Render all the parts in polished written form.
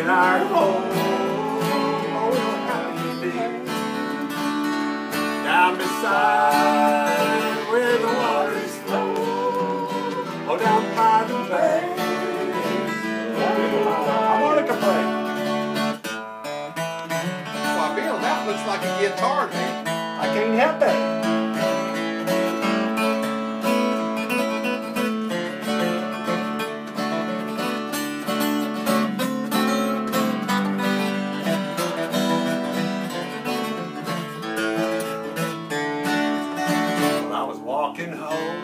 in our home. Oh, how you be down beside where the waters flow. Oh, down by the bay. I want to complain. Well, Bill, that looks like a guitar, man. I can't help it. Well, I was walking home,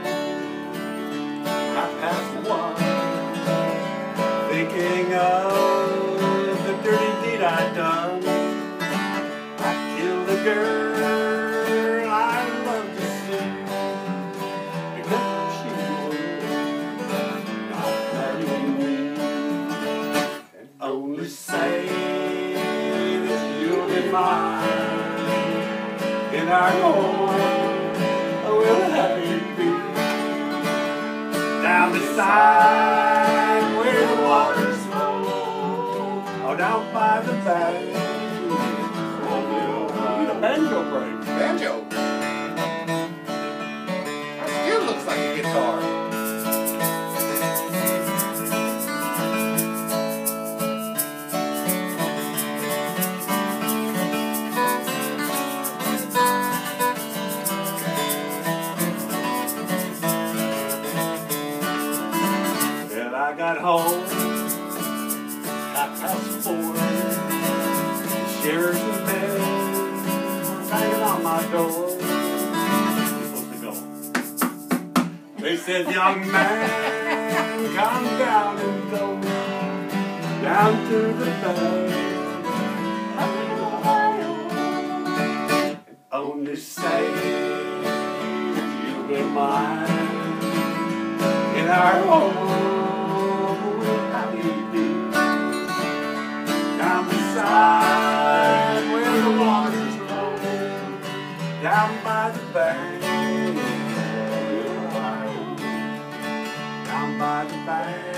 1:30, thinking of the dirty deed I'd done. I killed a girl I loved to see because she would not marry me. And only say that you'll be mine in our home. Oh, we'll happy be down beside where the waters flow. Oh, down by the bay. Banjo break. Banjo. That still looks like a guitar. Well, I got home 4:30. The sheriff's bell banging on my door. Supposed to go. They said, young man, come down and go down to the bay. And only say that you'll be mine in our home. We'll happy be down beside where the waters flow. Down by the bay, down by the bay.